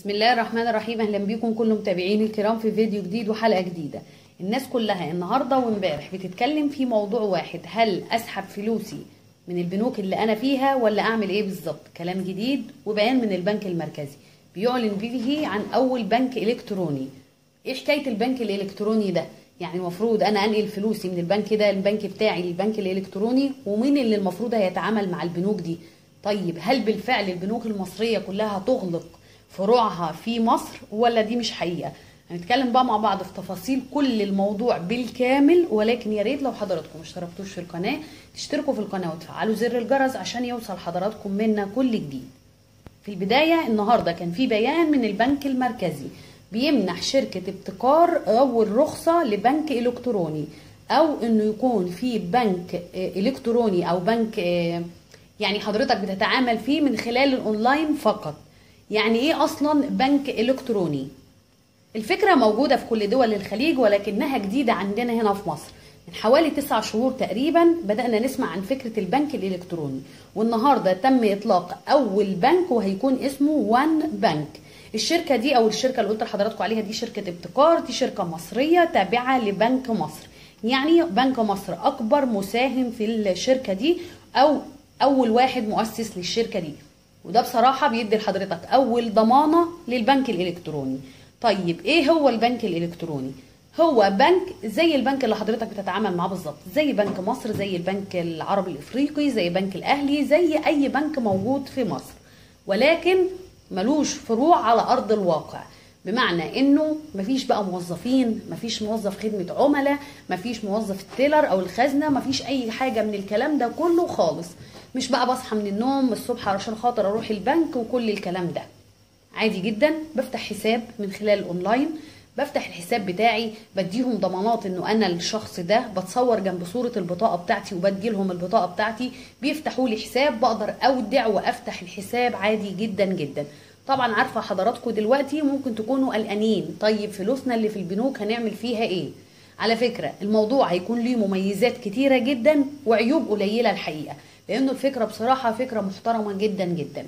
بسم الله الرحمن الرحيم. اهلا بيكم كل متابعين الكرام في فيديو جديد وحلقه جديده. الناس كلها النهارده وامبارح بتتكلم في موضوع واحد، هل اسحب فلوسي من البنوك اللي انا فيها ولا اعمل ايه بالظبط؟ كلام جديد وبيان من البنك المركزي بيعلن فيه عن اول بنك الكتروني. ايه حكايه البنك الالكتروني ده؟ يعني المفروض انا انقل فلوسي من البنك ده، البنك بتاعي، للبنك الالكتروني، ومين اللي المفروض هيتعامل مع البنوك دي؟ طيب هل بالفعل البنوك المصريه كلها هتغلق فروعها في مصر ولا دي مش حقيقه؟ هنتكلم بقى مع بعض في تفاصيل كل الموضوع بالكامل، ولكن يا ريت لو حضراتكم ما اشتركتوش في القناه تشتركوا في القناه وتفعلوا زر الجرس عشان يوصل حضراتكم منا كل جديد. في البدايه النهارده كان في بيان من البنك المركزي بيمنح شركه ابتكار اول رخصه لبنك الكتروني، او انه يكون في بنك الكتروني او بنك يعني حضرتك بتتعامل فيه من خلال الاونلاين فقط. يعني ايه اصلا بنك الكتروني؟ الفكرة موجودة في كل دول الخليج ولكنها جديدة عندنا هنا في مصر. من حوالي 9 شهور تقريبا بدأنا نسمع عن فكرة البنك الإلكتروني، والنهاردة تم إطلاق أول بنك وهيكون اسمه وان بنك. الشركة دي أو الشركة اللي قلت لحضراتكم عليها دي شركة ابتكار، دي شركة مصرية تابعة لبنك مصر. يعني بنك مصر أكبر مساهم في الشركة دي أو أول واحد مؤسس للشركة دي، وده بصراحة بيدي لحضرتك أول ضمانة للبنك الإلكتروني. طيب ايه هو البنك الالكتروني؟ هو بنك زي البنك اللي حضرتك بتتعامل معاه بالظبط، زي بنك مصر، زي البنك العربي الافريقي، زي بنك الاهلي، زي اي بنك موجود في مصر، ولكن ملوش فروع على ارض الواقع. بمعنى انه مفيش بقى موظفين، مفيش موظف خدمة عملاء، مفيش موظف التيلر او الخزنة، مفيش اي حاجة من الكلام ده كله خالص. مش بقى بصحى من النوم الصبح علشان خاطر اروح البنك وكل الكلام ده. عادي جدا بفتح حساب من خلال الاونلاين، بفتح الحساب بتاعي، بديهم ضمانات انه انا الشخص ده، بتصور جنب صورة البطاقة بتاعتي وبدي لهم البطاقة بتاعتي، بيفتحوا لي حساب، بقدر اودع وافتح الحساب عادي جدا جدا. طبعا عارفة حضراتكم دلوقتي ممكن تكونوا قلقانين، طيب فلوسنا اللي في البنوك هنعمل فيها ايه؟ على فكرة الموضوع هيكون ليه مميزات كتيرة جدا وعيوب قليلة الحقيقة، لانه الفكرة بصراحة فكرة محترمة جدا جدا.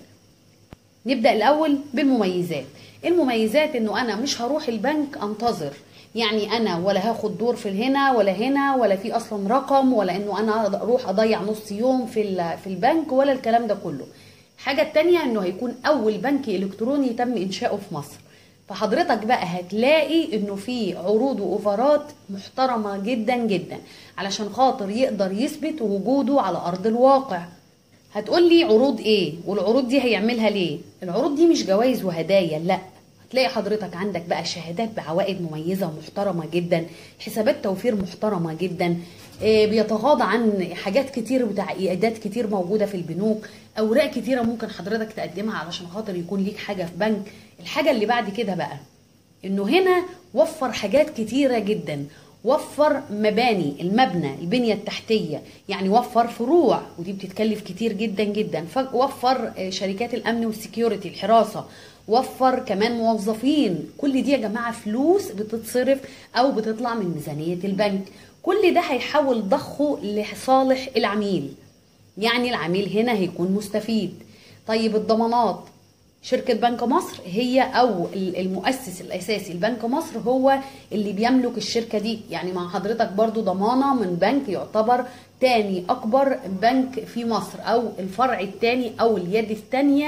نبدأ الأول بالمميزات. المميزات إنه أنا مش هروح البنك أنتظر، يعني أنا ولا هاخد دور في هنا ولا هنا، ولا في أصلا رقم، ولا إنه أنا أروح أضيع نص يوم في البنك، ولا الكلام ده كله. الحاجة التانية إنه هيكون أول بنك إلكتروني تم إنشاؤه في مصر، فحضرتك بقى هتلاقي إنه في عروض وأوفرات محترمة جدا جدا علشان خاطر يقدر يثبت وجوده على أرض الواقع. هتقول لي عروض ايه؟ والعروض دي هيعملها ليه؟ العروض دي مش جوائز وهدايا، لا، هتلاقي حضرتك عندك بقى شهادات بعوائد مميزة ومحترمة جدا، حسابات توفير محترمة جدا، بيتغاضى عن حاجات كتير وتعقيدات كتير موجودة في البنوك، اوراق كتيرة ممكن حضرتك تقدمها علشان خاطر يكون ليك حاجة في بنك. الحاجة اللي بعد كده بقى انه هنا وفر حاجات كتيرة جدا، وفر مباني، المبنى، البنية التحتية، يعني وفر فروع ودي بتتكلف كتير جدا جدا، وفر شركات الامن والسكيورتي الحراسة، وفر كمان موظفين. كل دي يا جماعة فلوس بتتصرف او بتطلع من ميزانية البنك، كل ده هيحول ضخه لصالح العميل، يعني العميل هنا هيكون مستفيد. طيب الضمانات، شركة بنك مصر هي أو المؤسس الأساسي لبنك مصر هو اللي بيملك الشركة دي، يعني مع حضرتك برضو ضمانة من بنك يعتبر تاني أكبر بنك في مصر أو الفرع التاني أو اليد التانية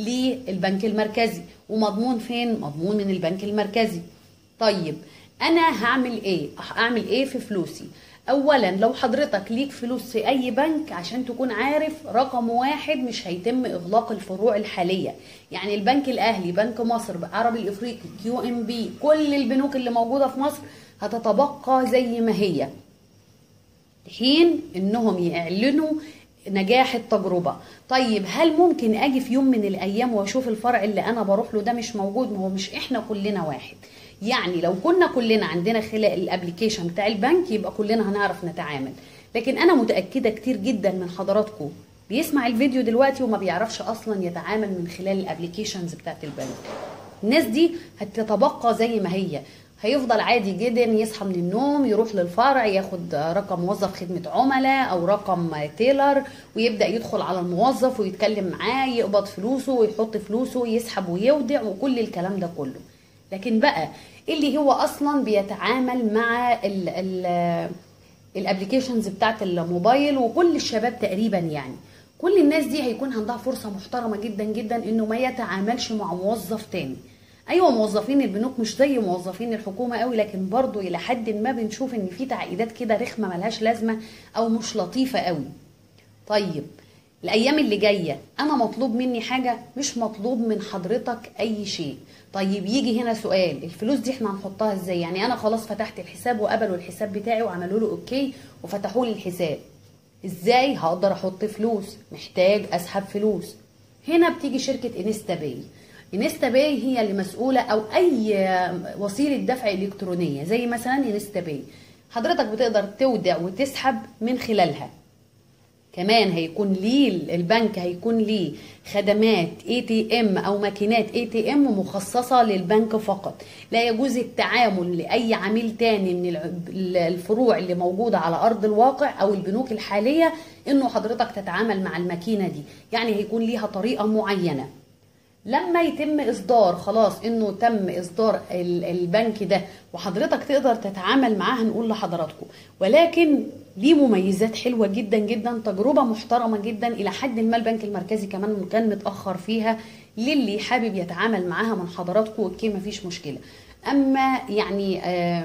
للبنك المركزي، ومضمون فين؟ مضمون من البنك المركزي. طيب أنا هعمل إيه؟ أعمل إيه في فلوسي؟ اولا لو حضرتك ليك فلوس في اي بنك، عشان تكون عارف رقم واحد مش هيتم اغلاق الفروع الحاليه، يعني البنك الاهلي، بنك مصر، عربي الافريقي، QNB، كل البنوك اللي موجوده في مصر هتتبقى زي ما هي، حين انهم يعلنوا نجاح التجربه. طيب هل ممكن اجي في يوم من الايام واشوف الفرع اللي انا بروح له ده مش موجود؟ ما هو مش احنا كلنا واحد، يعني لو كنا كلنا عندنا خلال الابليكيشن بتاع البنك يبقى كلنا هنعرف نتعامل، لكن انا متأكدة كتير جدا من حضراتكم بيسمع الفيديو دلوقتي وما بيعرفش اصلا يتعامل من خلال الابليكيشنز بتاعت البنك. الناس دي هتتبقى زي ما هي، هيفضل عادي جدا يصحى من النوم يروح للفرع ياخد رقم موظف خدمة عملاء او رقم تيلر، ويبدأ يدخل على الموظف ويتكلم معاه، يقبض فلوسه ويحط فلوسه، يسحب ويودع وكل الكلام ده كله. لكن بقى اللي هو اصلا بيتعامل مع الابليكيشنز بتاعت الموبايل، وكل الشباب تقريبا يعني كل الناس دي هيكون عندها فرصة محترمة جدا جدا انه ما يتعاملش مع موظف تاني. ايوه موظفين البنوك مش زي موظفين الحكومة قوي، لكن برضو الى حد ما بنشوف ان في تعقيدات كده رخمة ملهاش لازمة او مش لطيفة قوي. طيب الايام اللي جاية انا مطلوب مني حاجة؟ مش مطلوب من حضرتك اي شيء. طيب يجي هنا سؤال، الفلوس دي احنا هنحطها ازاي؟ يعني انا خلاص فتحت الحساب وقبلوا الحساب بتاعي وعملوا له اوكي وفتحوا لي الحساب، ازاي هقدر احط فلوس؟ محتاج اسحب فلوس. هنا بتيجي شركة انستا باي. انستا باي هي اللي مسؤولة، او اي وسيلة دفع الكترونية زي مثلا انستا باي حضرتك بتقدر تودع وتسحب من خلالها. كمان هيكون ليه البنك هيكون ليه خدمات ATM او ماكينات ATM مخصصة للبنك فقط. لا يجوز التعامل لأي عميل تاني من الفروع اللي موجودة على أرض الواقع او البنوك الحالية انه حضرتك تتعامل مع الماكينة دي. يعني هيكون ليها طريقة معينة. لما يتم اصدار خلاص انه تم اصدار البنك ده وحضرتك تقدر تتعامل معاه هنقول لحضراتكم، ولكن ليه مميزات حلوة جدا جدا، تجربة محترمة جدا. الى حد ما البنك المركزي كمان كان متأخر فيها، للي حابب يتعامل معاها من حضراتكم اوكي مفيش مشكلة. اما يعني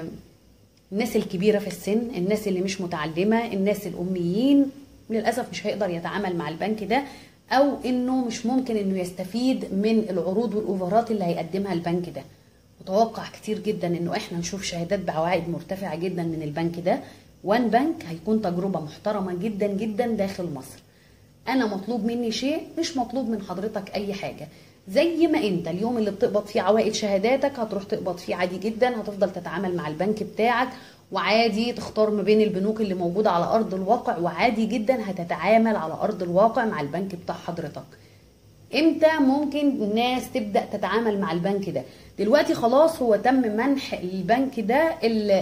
الناس الكبيرة في السن، الناس اللي مش متعلمة، الناس الاميين، للأسف مش هيقدر يتعامل مع البنك ده، او انه مش ممكن انه يستفيد من العروض والاوفرات اللي هيقدمها البنك ده. متوقع كتير جدا انه احنا نشوف شهادات بعوائد مرتفعة جدا من البنك ده. وان بنك هيكون تجربة محترمة جدا جدا داخل مصر. انا مطلوب مني شيء، مش مطلوب من حضرتك اي حاجة. زي ما انت اليوم اللي بتقبض فيه عوائد شهاداتك هتروح تقبض فيه عادي جدا، هتفضل تتعامل مع البنك بتاعك وعادي تختار ما بين البنوك اللي موجودة على أرض الواقع، وعادي جدا هتتعامل على أرض الواقع مع البنك بتاع حضرتك. امتى ممكن الناس تبدأ تتعامل مع البنك ده؟ دلوقتي خلاص هو تم منح البنك ده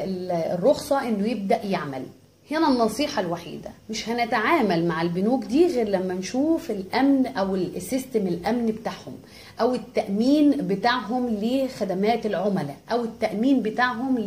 الرخصة انه يبدأ يعمل. هنا النصيحة الوحيدة، مش هنتعامل مع البنوك دي غير لما نشوف الأمن أو السيستم الأمن بتاعهم، أو التأمين بتاعهم لخدمات العملاء، أو التأمين بتاعهم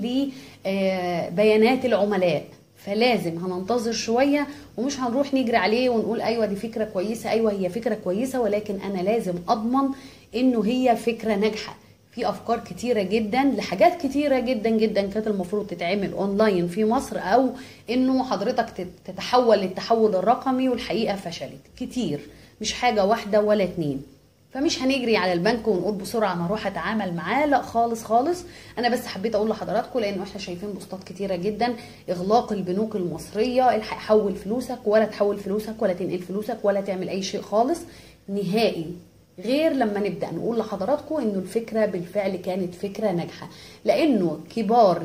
لبيانات العملاء. فلازم هننتظر شوية، ومش هنروح نجري عليه ونقول أيوة دي فكرة كويسة، أيوة هي فكرة كويسة، ولكن أنا لازم أضمن إنه هي فكرة ناجحة. في افكار كتيره جدا لحاجات كتيره جدا جدا كانت المفروض تتعمل اونلاين في مصر، او انه حضرتك تتحول للتحول الرقمي، والحقيقه فشلت كتير، مش حاجه واحده ولا اتنين. فمش هنجري على البنك ونقول بسرعه انا اروح اتعامل معاه، لا خالص خالص. انا بس حبيت اقول لحضراتكم لانه احنا شايفين بوستات كتيره جدا اغلاق البنوك المصريه، الحق حول فلوسك، ولا تحول فلوسك ولا تنقل فلوسك ولا تعمل اي شيء خالص نهائي، غير لما نبدأ نقول لحضراتكم انه الفكرة بالفعل كانت فكرة ناجحة. لانه كبار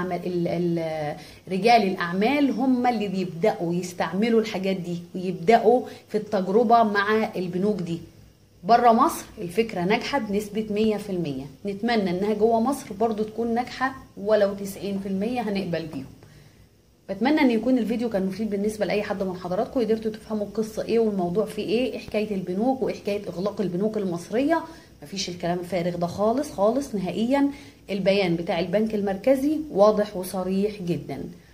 رجال الاعمال هم اللي بيبدأوا يستعملوا الحاجات دي ويبدأوا في التجربة مع البنوك دي. بره مصر الفكرة ناجحة بنسبة 100%، نتمنى انها جوه مصر برضو تكون ناجحة ولو 90% هنقبل بيهم. بتمنى ان يكون الفيديو كان مفيد بالنسبه لاي حد من حضراتكم، قدرتوا تفهموا القصه ايه والموضوع فيه ايه حكايه البنوك وايه حكايه اغلاق البنوك المصريه. مفيش الكلام الفارغ ده خالص خالص نهائيا. البيان بتاع البنك المركزي واضح وصريح جدا.